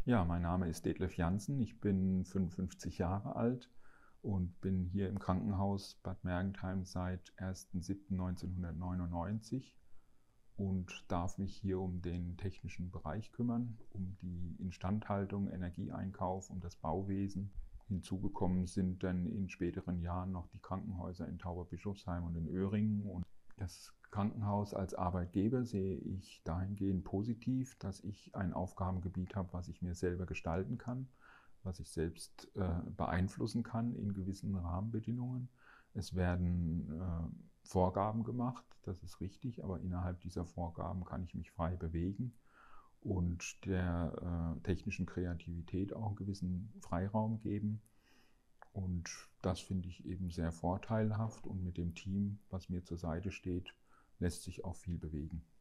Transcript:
Ja, mein Name ist Detlef Jansen. Ich bin 55 Jahre alt und bin hier im Krankenhaus Bad Mergentheim seit 1.7.1999 und darf mich hier um den technischen Bereich kümmern, um die Instandhaltung, Energieeinkauf, um das Bauwesen. Hinzugekommen sind dann in späteren Jahren noch die Krankenhäuser in Tauberbischofsheim und in Öhringen. Und das Krankenhaus als Arbeitgeber sehe ich dahingehend positiv, dass ich ein Aufgabengebiet habe, was ich mir selber gestalten kann, was ich selbst beeinflussen kann in gewissen Rahmenbedingungen. Es werden Vorgaben gemacht, das ist richtig, aber innerhalb dieser Vorgaben kann ich mich frei bewegen und der technischen Kreativität auch einen gewissen Freiraum geben. Und das finde ich eben sehr vorteilhaft und mit dem Team, was mir zur Seite steht, lässt sich auch viel bewegen.